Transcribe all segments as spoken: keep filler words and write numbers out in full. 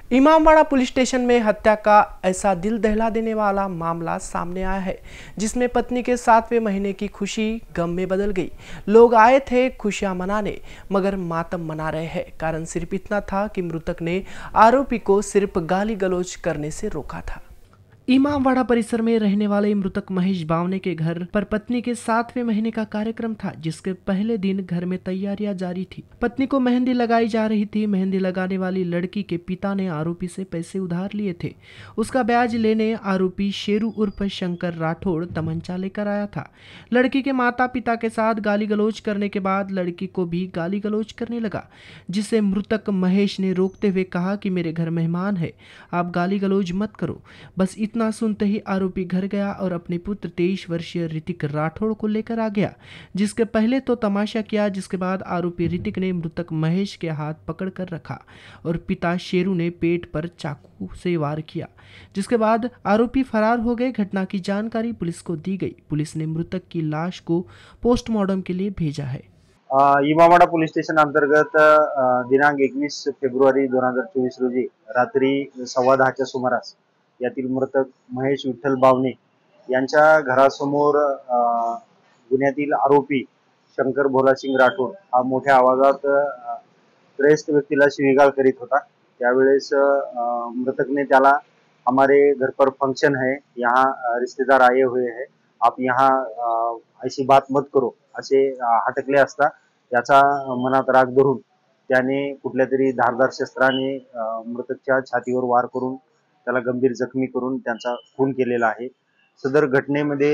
Imambara police station में हत्या का ऐसा दिल दहला देने वाला मामला सामने आया है, जिसमें पत्नी के सातवें महीने की खुशी गम में बदल गई। लोग आए थे खुशियां मनाने, मगर मातम मना रहे हैं। कारण सिर्फ इतना था कि मृतक ने आरोपी को सिर्फ गाली गलौज करने से रोका था। इमामबाड़ा परिसर में रहने वाले मृतक महेश बावने के घर पर पत्नी के सातवें महीने का कार्यक्रम था, जिसके पहले दिन घर में तैयारियां जारी थी। पत्नी को मेहंदी लगाई जा रही थी। मेहंदी लगाने वाली लड़की के पिता ने आरोपी से पैसे उधार लिए थे। उसका ब्याज लेने आरोपी शेरू उर्फ शंकर राठौड़ तमंचा लेकर आया था। लड़की के माता पिता के साथ गाली गलौज करने के बाद लड़की को भी गाली गलौज करने लगा, जिसे मृतक महेश ने रोकते हुए कहा कि मेरे घर मेहमान है, आप गाली गलौज मत करो। बस इतना इतना सुनते ही आरोपी घर गया और अपने पुत्र तेईस वर्षीय ऋतिक राठौड़ को लेकर आ गया, जिसके पहले तो तमाशा किया, जिसके बाद आरोपी ऋतिक ने मृतक महेश के हाथ पकड़ कर रखा और पिता शेरू ने पेट पर चाकू से वार किया, जिसके बाद आरोपी फरार हो गए। घटना की जानकारी पुलिस को दी गई। पुलिस ने मृतक की लाश को पोस्टमार्टम के लिए भेजा है। इमामबाड़ा पोलीस स्टेशन अंतर्गत दिनांक एकवीस फेब्रुवारी दोन हजार चोवीस रोजी रात्री सव्वा दहाच्या सुमारास यातील मृतक महेश विठ्ठल बावने यांच्या घरासमोर गुन्ह्यातील आरोपी शंकर भोलासिंग राठौड़ हा मोठ्या आवाजात त्रयस्थ व्यक्तीला शिवीगाळ करीत होता। त्यावेळेस मृतक ने त्याला हमारे घर पर फंक्शन है, यहाँ रिश्तेदार आए हुए हैं, आप यहाँ ऐसी बात मत करो असे हटकले असता त्याचा मनात राग धरून त्याने कुठल्या तरी धारदार शस्त्राने मृतकच्या छातीवर वार करून त्याला गंभीर जखमी करून त्यांचा खून केलेला आहे। सदर घटनेमध्ये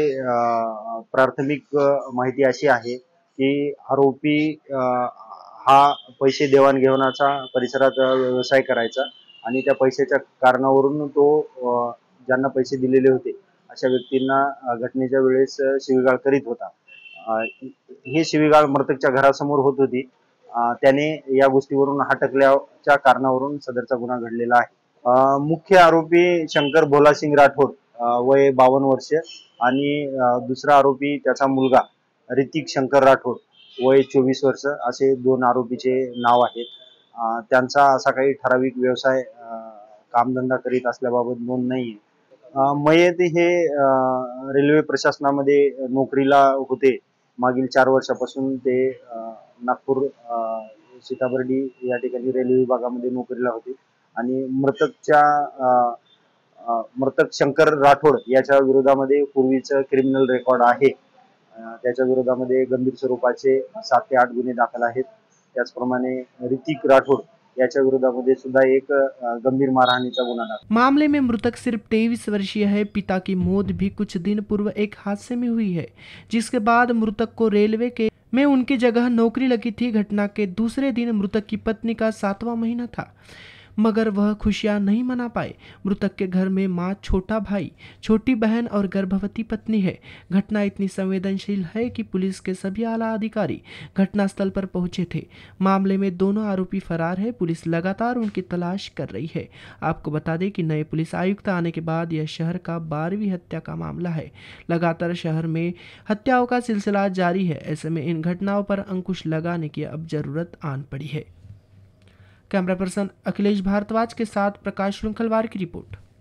प्राथमिक माहिती अशी आहे की आरोपी हा पैसे देवाणघेवाणाचा परिसरात व्यवसाय करायचा आणि त्या पैशाच्या कारणावरून तो ज्यांना पैसे दिलेले होते अशा व्यक्तींना घटनेच्या वेळेस शिवीगाळ करीत होता। हे शिवीगाळ मृतकच्या घरासमोर होत होती। त्याने या गोष्टीवरून हटकल्याच्या कारणावरून सदरचा गुन्हा घडलेला आहे। मुख्य आरोपी शंकर भोलासिंग राठौड़ वय बावन्न वर्ष आणि दुसरा आरोपी त्याचा मुलगा ऋतिक शंकर राठौड़ वय चोवीस वर्ष असे दोन आरोपीचे नाव आहेत। त्यांचा असा काही ठराविक व्यवसाय कामधंदा करीत असल्याबाबत नोंद नाही। मयत हे रेल्वे प्रशासनामध्ये नोकरीला होते। मागील चार वर्षापासून ते नागपूर सीताबर्डी या ठिकाणी रेल्वे विभागामध्ये नोकरीला होते आणि मृतकच्या मृतक शंकर राठौड़ याच्या विरोधामध्ये पूर्वीचं क्रिमिनल रेकॉर्ड आहे। त्याच्या विरोधामध्ये गंभीर स्वरूपाचे सात ते आठ गुन्हे दाखल आहेत। त्याचप्रमाणे ऋतिक राठौड़ याच्या विरोधामध्ये सुद्धा एक गंभीर मारहाणीचा गुन्हा दाखल। मामले में मृतक सिर्फ तेईस वर्षीय है। पिता की मौत भी कुछ दिन पूर्व एक हादसे में हुई है, जिसके बाद मृतक को रेलवे के में उनकी जगह नौकरी लगी थी। घटना के दूसरे दिन मृतक की पत्नी का सातवां महीना था, मगर वह खुशियां नहीं मना पाए। मृतक के घर में मां, छोटा भाई, छोटी बहन और गर्भवती पत्नी है। घटना इतनी संवेदनशील है कि पुलिस के सभी आला अधिकारी घटनास्थल पर पहुंचे थे। मामले में दोनों आरोपी फरार है। पुलिस लगातार उनकी तलाश कर रही है। आपको बता दें कि नए पुलिस आयुक्त आने के बाद यह शहर का बारहवीं हत्या का मामला है। लगातार शहर में हत्याओं का सिलसिला जारी है। ऐसे में इन घटनाओं पर अंकुश लगाने की अब जरूरत आन पड़ी है। कैमरा पर्सन अखिलेश भारद्वाज के साथ प्रकाश श्रृंखलवार की रिपोर्ट।